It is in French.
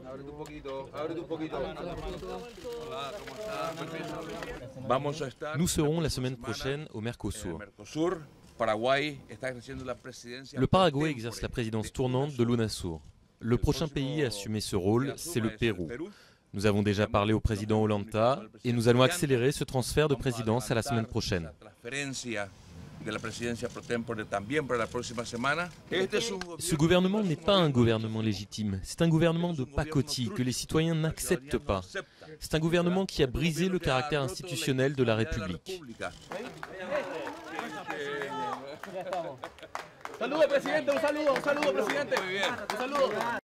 Nous serons la semaine prochaine au Mercosur. Le Paraguay exerce la présidence tournante de l'UNASUR. Le prochain pays à assumer ce rôle, c'est le Pérou. Nous avons déjà parlé au président Ollanta et nous allons accélérer ce transfert de présidence à la semaine prochaine. Ce gouvernement n'est pas un gouvernement légitime, c'est un gouvernement de pacotille que les citoyens n'acceptent pas. C'est un gouvernement qui a brisé le caractère institutionnel de la République. Saludos, presidente, un saludo, presidente. Un saludo.